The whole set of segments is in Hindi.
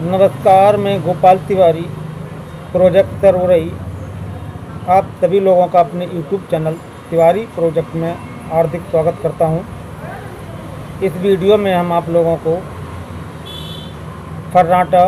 नमस्कार, मैं गोपाल तिवारी, प्रोजेक्ट तरोरई, आप सभी लोगों का अपने यूट्यूब चैनल तिवारी प्रोजेक्ट में हार्दिक स्वागत करता हूं। इस वीडियो में हम आप लोगों को फर्राटा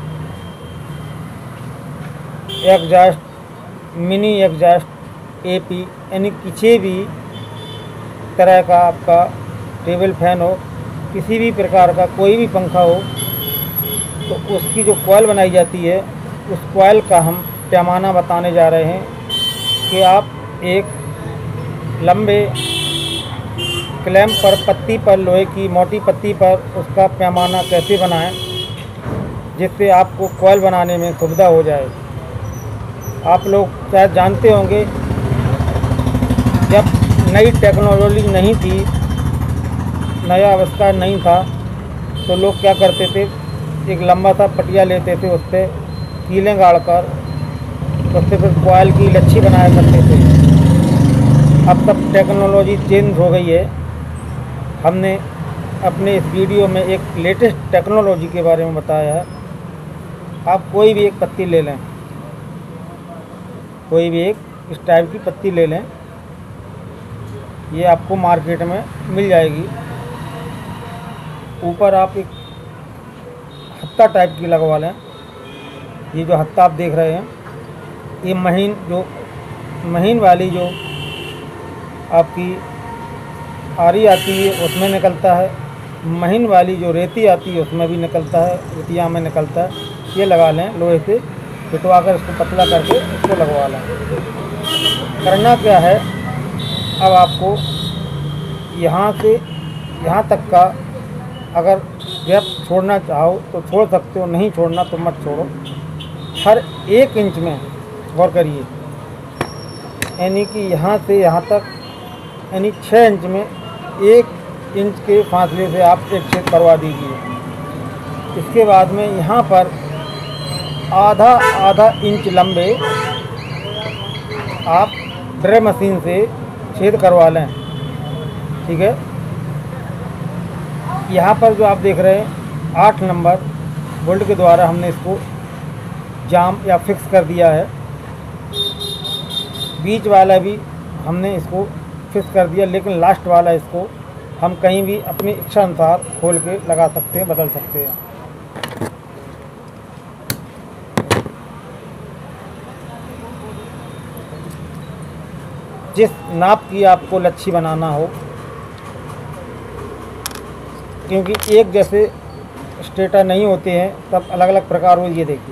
एग्जॉस्ट, मिनी एग्जॉस्ट एपी यानी किसी भी तरह का आपका टेबल फैन हो, किसी भी प्रकार का कोई भी पंखा हो, तो उसकी जो कॉइल बनाई जाती है उस कॉइल का हम पैमाना बताने जा रहे हैं कि आप एक लंबे क्लैंप पर, पत्ती पर, लोहे की मोटी पत्ती पर उसका पैमाना कैसे बनाएं जिससे आपको कॉइल बनाने में सुविधा हो जाए। आप लोग शायद जानते होंगे, जब नई टेक्नोलॉजी नहीं थी, नया आविष्कार नहीं था, तो लोग क्या करते थे, एक लंबा सा पटिया लेते थे, उस पर कीलें गाड़ कर उससे फिर कॉइल की लच्छी बनाया करते थे। अब तब टेक्नोलॉजी चेंज हो गई है। हमने अपने इस वीडियो में एक लेटेस्ट टेक्नोलॉजी के बारे में बताया है। आप कोई भी एक पत्ती ले लें, कोई भी एक इस टाइप की पत्ती ले लें, ये आपको मार्केट में मिल जाएगी। ऊपर आप एक हत्ता टाइप की लगवा लें। ये जो हत्ता आप देख रहे हैं, ये महीन वाली जो आपकी आरी आती है उसमें निकलता है, महीन वाली जो रेती आती है उसमें भी निकलता है, रेतिया में निकलता है। ये लगा लें, लोहे से पिटवा कर इसको पतला करके इसको लगवा लें। करना क्या है, अब आपको यहाँ से यहाँ तक का अगर गैप छोड़ना चाहो तो छोड़ सकते हो, नहीं छोड़ना तो मत छोड़ो। हर 1 इंच में गौर करिए, यानी कि यहाँ से यहाँ तक, यानी 6 इंच में 1 इंच के फासले से आप एक छेद करवा दीजिए। इसके बाद में यहाँ पर आधा इंच लंबे आप ड्रिल मशीन से छेद करवा लें। ठीक है, यहाँ पर जो आप देख रहे हैं 8 नंबर बोल्ट के द्वारा हमने इसको जाम या फिक्स कर दिया है। बीच वाला भी हमने इसको फिक्स कर दिया, लेकिन लास्ट वाला इसको हम कहीं भी अपनी इच्छा अनुसार खोल के लगा सकते हैं, बदल सकते हैं। जिस नाप की आपको लच्छी बनाना हो, क्योंकि एक जैसे स्टेटर नहीं होते हैं, सब अलग अलग प्रकार हो। ये देखिए,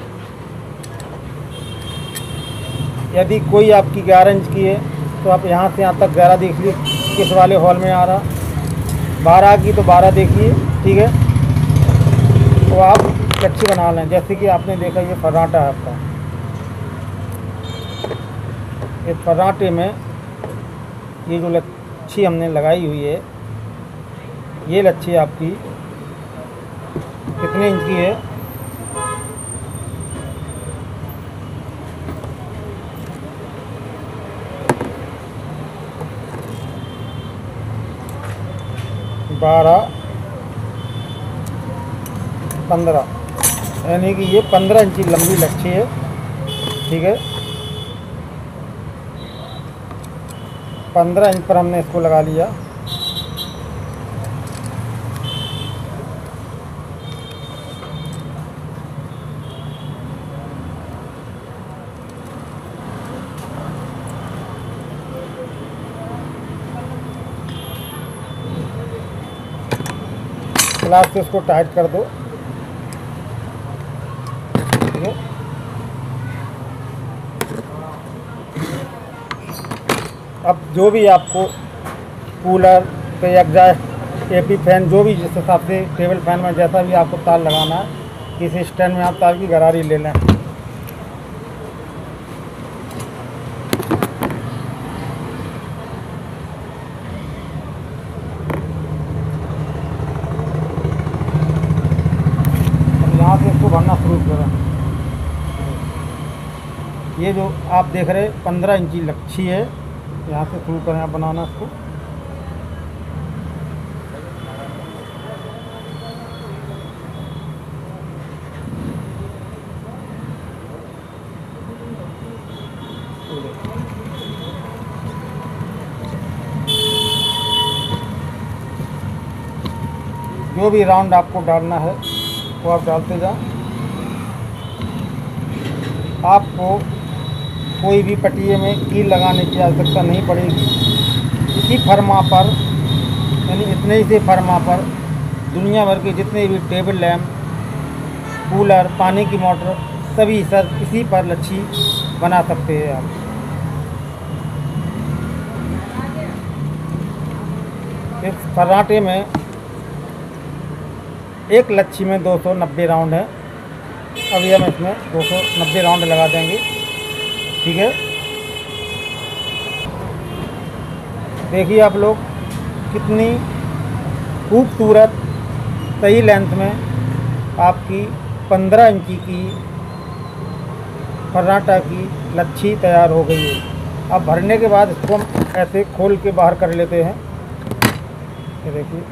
यदि कोई आपकी 11 इंच की है तो आप यहाँ से यहाँ तक 11 देख लीजिए किस वाले हॉल में आ रहा। 12 की तो 12 देखिए। ठीक है, तो आप लच्छी बना लें। जैसे कि आपने देखा, ये फर्राटा है आपका। इस फर्राटे में ये जो लच्छी हमने लगाई हुई है, ये लच्छी आपकी कितने इंच की है, बारह 15, यानी कि ये 15 इंच लंबी लच्छी है। ठीक है, 15 इंच पर हमने इसको लगा लिया। क्लास से इसको टाइट कर दो। अब जो भी आपको कूलर पे एग्जॉस्ट, एपी फैन, जो भी जिस हिसाब से टेबल फैन में जैसा भी आपको तार लगाना है, किसी स्टैंड में आप तार की गरारी ले लें। यहाँ से इसको भरना शुरू करें। ये जो आप देख रहे 15 इंची लच्छी है, यहाँ से शुरू करें आप बनाना इसको। जो भी राउंड आपको डालना है वो आप डालते जाओ। आपको कोई भी पटिए में कील लगाने की आवश्यकता नहीं पड़ेगी। इसी फरमा पर, यानी इतने ही से फरमा पर दुनिया भर के जितने भी टेबल लैम्प, कूलर, पानी की मोटर, सभी सर इसी पर लच्छी बना सकते हैं आप। इस फर्राटे में एक लच्छी में 290 राउंड है। अभी हम इसमें 290 राउंड लगा देंगे। ठीक है, देखिए आप लोग कितनी खूबसूरत सही लेंथ में आपकी 15 इंची की फर्राटा की लच्छी तैयार हो गई है। अब भरने के बाद इसको हम ऐसे खोल के बाहर कर लेते हैं। ये देखिए,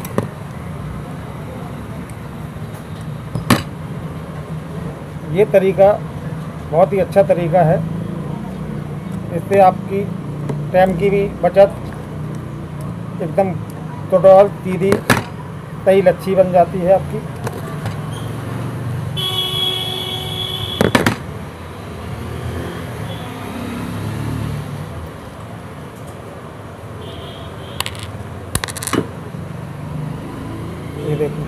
ये तरीका बहुत ही अच्छा तरीका है। इससे आपकी टाइम की भी बचत, एकदम टोटल सीधी सही लच्छी बन जाती है आपकी। ये देखिए,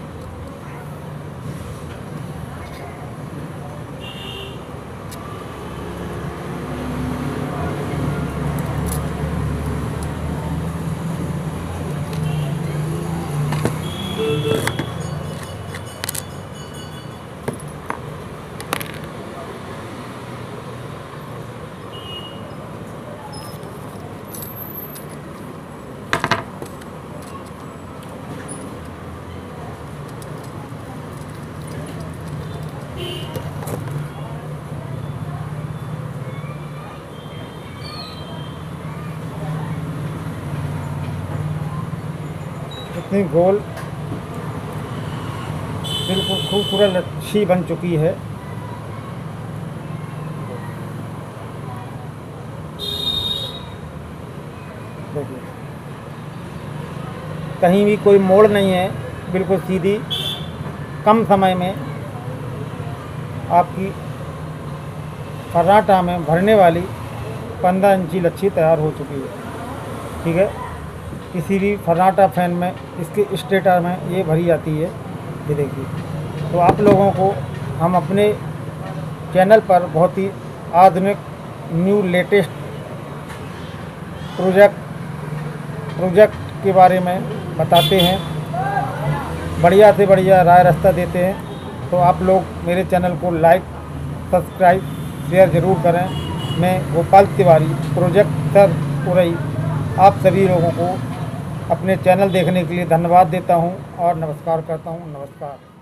इतनी गोल बिल्कुल खूबसूरत लच्छी बन चुकी है। देखिए, कहीं भी कोई मोड़ नहीं है, बिल्कुल सीधी, कम समय में आपकी फर्राटा में भरने वाली 15 इंची लच्छी तैयार हो चुकी है। ठीक है, किसी भी फर्राटा फैन में इसके स्टेटर में ये भरी जाती है। ये देखिए, तो आप लोगों को हम अपने चैनल पर बहुत ही आधुनिक न्यू लेटेस्ट प्रोजेक्ट के बारे में बताते हैं, बढ़िया से बढ़िया राय रास्ता देते हैं। तो आप लोग मेरे चैनल को लाइक, सब्सक्राइब, शेयर ज़रूर करें। मैं गोपाल तिवारी, प्रोजेक्ट सर उरई, आप सभी लोगों को अपने चैनल देखने के लिए धन्यवाद देता हूं और नमस्कार करता हूं। नमस्कार।